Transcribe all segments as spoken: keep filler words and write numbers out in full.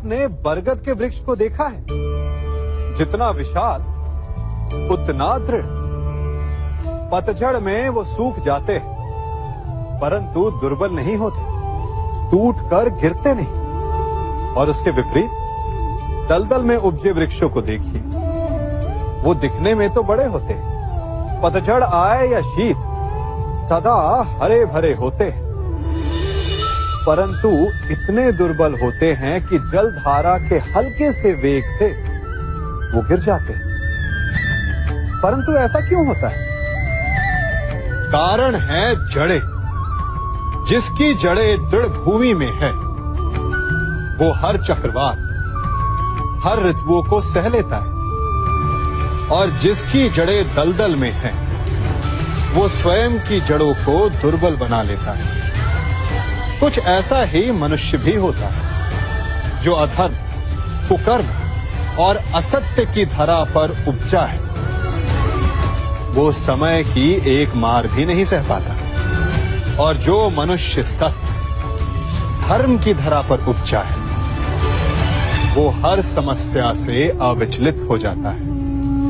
आपने बरगद के वृक्ष को देखा है? जितना विशाल उतना दृढ़। पतझड़ में वो सूख जाते हैं, परंतु दुर्बल नहीं होते, टूटकर गिरते नहीं। और उसके विपरीत दलदल में उपजे वृक्षों को देखिए, वो दिखने में तो बड़े होते हैं, पतझड़ आए या शीत सदा हरे भरे होते हैं, परंतु इतने दुर्बल होते हैं कि जलधारा के हल्के से वेग से वो गिर जाते हैं। परंतु ऐसा क्यों होता है? कारण है जड़ें। जिसकी जड़ें दृढ़ भूमि में है, वो हर चक्रवात, हर ऋतुओं को सह लेता है, और जिसकी जड़ें दलदल में है, वो स्वयं की जड़ों को दुर्बल बना लेता है। कुछ ऐसा ही मनुष्य भी होता है, जो अधर्म, कुकर्म और असत्य की धरा पर उपजा है। वो समय की एक मार भी नहीं सह पाता, और जो मनुष्य सत्य, धर्म की धरा पर उपजा है, वो हर समस्या से अविचलित हो जाता है।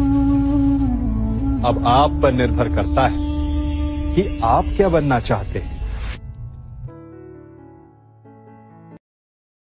अब आप पर निर्भर करता है कि आप क्या बनना चाहते हैं।